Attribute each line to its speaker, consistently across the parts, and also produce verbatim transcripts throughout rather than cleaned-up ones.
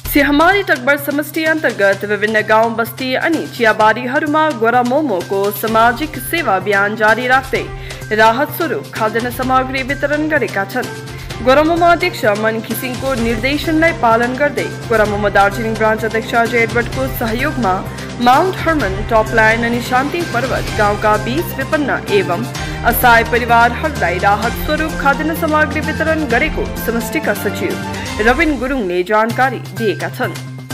Speaker 1: सिंहमारी तकबर समष्टि अन्तर्गत विभिन्न गाउँ बस्ती अनि चियाबारीहरूमा गोरा मोमोको सामाजिक सेवा अभियान जारी राख्दै राहत स्वरूप खाद्यान्न सामग्री वितरण गरेका छन्। गोरा मोमो अध्यक्ष मन घिसिङको निर्देशनलाई पालन गर्दै गोरा मोमो दार्जिलिङ ब्रान्च अध्यक्ष अजय एडवर्डको सहयोगमा माउन्ट हर्मन, टप लाइन अनि शान्ति पर्वत गाउँका बीस विपन्न एवं असहाय परिवारहरूलाई राहत स्वरूप खाद्यान्न सामग्री वितरण गरेको समष्टिका सचिव रविन गुरुङले जानकारी दिएका छन्।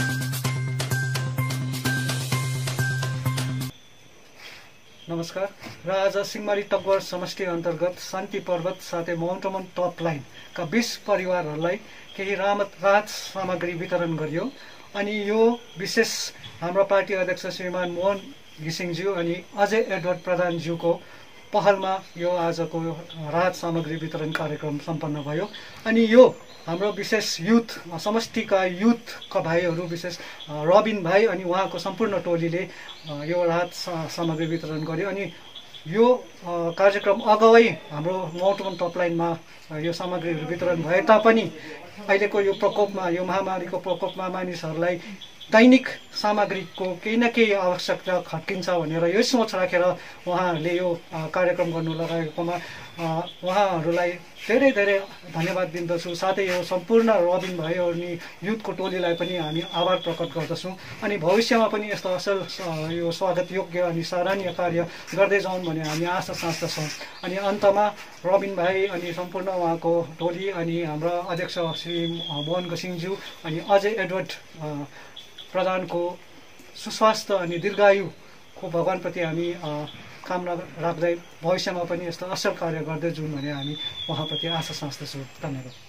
Speaker 2: नमस्कार। र आज सिंहमारी तकबर समष्टि अन्तर्गत शान्ति पर्वत साथै माउन्ट हर्मन टप लाइनका बीस परिवारहरूलाई केही राहत राहत सामग्री वितरण गरियो। अनि यो विशेष हाम्रो पार्टी अध्यक्ष श्रीमान मोहन घिसिङज्यू अनि अजय एडवर्ड प्रधानज्यूको पहलमा यो आजको राहत सामग्री वितरण कार्यक्रम सम्पन्न भयो। अनि यो हाम्रो विशेष युथ समष्टिका युथका भाइहरू विशेष रबिन भाइ अनि उहाँको सम्पूर्ण टोलीले यो राहत सामग्री वितरण गर्यो। अनि यो कार्यक्रम अगावै हाम्रो माउन्ट हर्मन टप लाइनमा यो सामग्रीहरू वितरण भए तापनि अहिलेको यो प्रकोपमा यो महामारीको प्रकोपमा मानिसहरूलाई दैनिक सामग्रीको केही न केही आवश्यकता खट्किन्छ भनेर यो सोच राखेर उहाँहरूले यो कार्यक्रम गर्नु लगाएकोमा उहाँहरूलाई धेरै धेरै धन्यवाद दिन्दछु। साथै यो सम्पूर्ण रबिन भाइ अनि युथको टोलीलाई पनि हामी आभार प्रकट गर्दछौँ। अनि भविष्यमा पनि यस्तो असल यो स्वागत योग्य अनि सराहनीय कार्य गर्दै जाउँ भन्ने हामी आशा साँच्दछौँ। अनि अन्तमा रबिन भाइ अनि सम्पूर्ण उहाँको टोली अनि हाम्रा अध्यक्ष श्री मोहन घिसिङज्यू अनि अजय एडवर्ड प्रधानको सुस्वास्थ्य अनि दीर्घायुको भगवानप्रति हामी कामना राख्दै भविष्यमा पनि यस्तो असल कार्य गर्दै जाउँ भन्ने हामी उहाँप्रति आशा साँच्दछौँ। धन्यवाद।